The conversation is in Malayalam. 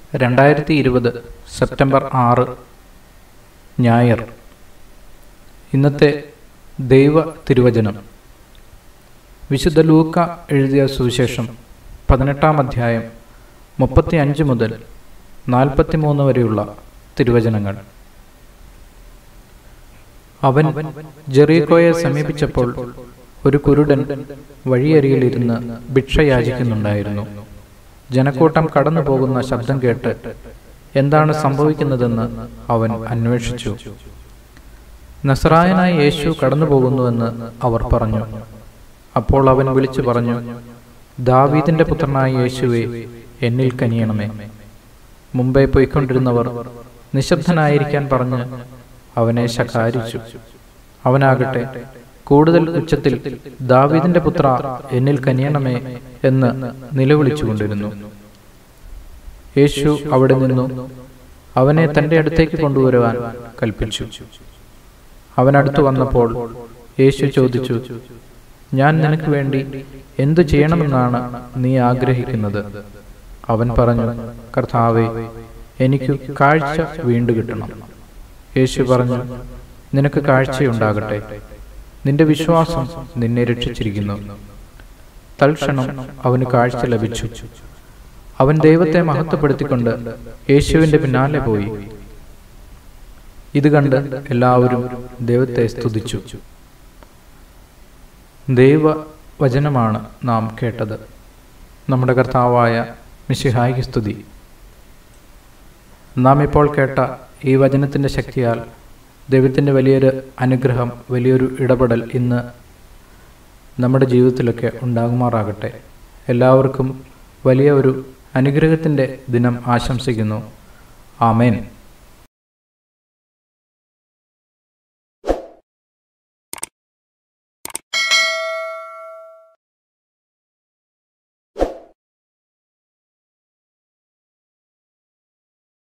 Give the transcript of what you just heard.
2020 സെപ്റ്റംബർ 6 ഞായർ. ഇന്നത്തെ ദൈവ തിരുവചനം വിശുദ്ധ ലൂക്ക എഴുതിയ സുവിശേഷം 18-ാം അധ്യായം 35 മുതൽ 43 വരെയുള്ള തിരുവചനങ്ങൾ. അവൻ ജെറീക്കോയെ സമീപിച്ചപ്പോൾ ഒരു കുരുടൻ വഴിയരികിലിരുന്ന് ഭിക്ഷ യാചിക്കുന്നുണ്ടായിരുന്നു. ജനക്കൂട്ടം കടന്നു പോകുന്ന ശബ്ദം കേട്ട് എന്താണ് സംഭവിക്കുന്നതെന്ന് അവൻ അന്വേഷിച്ചു. നസറായനായ യേശു കടന്നു പോകുന്നുവെന്ന് അവർ പറഞ്ഞു. അപ്പോൾ അവൻ വിളിച്ചു പറഞ്ഞു, ദാവീദിന്റെ പുത്രനായ യേശുവേ, എന്നിൽ കനിയണമേ. മുമ്പേ പോയിക്കൊണ്ടിരുന്നവർ നിശബ്ദനായിരിക്കാൻ പറഞ്ഞ് അവനെ ശകാരിച്ചു. അവനാകട്ടെ കൂടുതൽ ഉച്ചത്തിൽ ദാവീദിന്റെ പുത്ര, എന്നിൽ കനിയണമേ എന്ന് നിലവിളിച്ചുകൊണ്ടിരുന്നു. യേശു അവിടെ നിന്നു അവനെ തന്റെ അടുത്തേക്ക് കൊണ്ടുവരുവാൻ കൽപ്പിച്ചു. അവനടുത്തു വന്നപ്പോൾ യേശു ചോദിച്ചു, ഞാൻ നിനക്ക് വേണ്ടി എന്തു ചെയ്യണമെന്നാണ് നീ ആഗ്രഹിക്കുന്നത്? അവൻ പറഞ്ഞു, കർത്താവേ, എനിക്ക് കാഴ്ച വീണ്ടു കിട്ടണം. യേശു പറഞ്ഞു, നിനക്ക് കാഴ്ചയുണ്ടാകട്ടെ, നിന്റെ വിശ്വാസം നിന്നെ രക്ഷിച്ചിരിക്കുന്നു. തൽക്ഷണം അവന് കാഴ്ച ലഭിച്ചു. അവൻ ദൈവത്തെ മഹത്വപ്പെടുത്തിക്കൊണ്ട് യേശുവിന്റെ പിന്നാലെ പോയി. ഇത് കണ്ട് എല്ലാവരും ദൈവത്തെ സ്തുതിച്ചു. ദൈവവചനമാണ് നാം കേട്ടത്. നമ്മുടെ കർത്താവായ മിശിഹായ്ക്ക് സ്തുതി. നാം ഇപ്പോൾ കേട്ട ഈ വചനത്തിൻ്റെ ശക്തിയാൽ ദൈവത്തിൻ്റെ വലിയൊരു അനുഗ്രഹം, വലിയൊരു ഇടപെടൽ ഇന്ന് നമ്മുടെ ജീവിതത്തിലൊക്കെ ഉണ്ടാകുമാറാകട്ടെ. എല്ലാവർക്കും വലിയ ഒരു അനുഗ്രഹത്തിൻ്റെ ദിനം ആശംസിക്കുന്നു. ആമേൻ.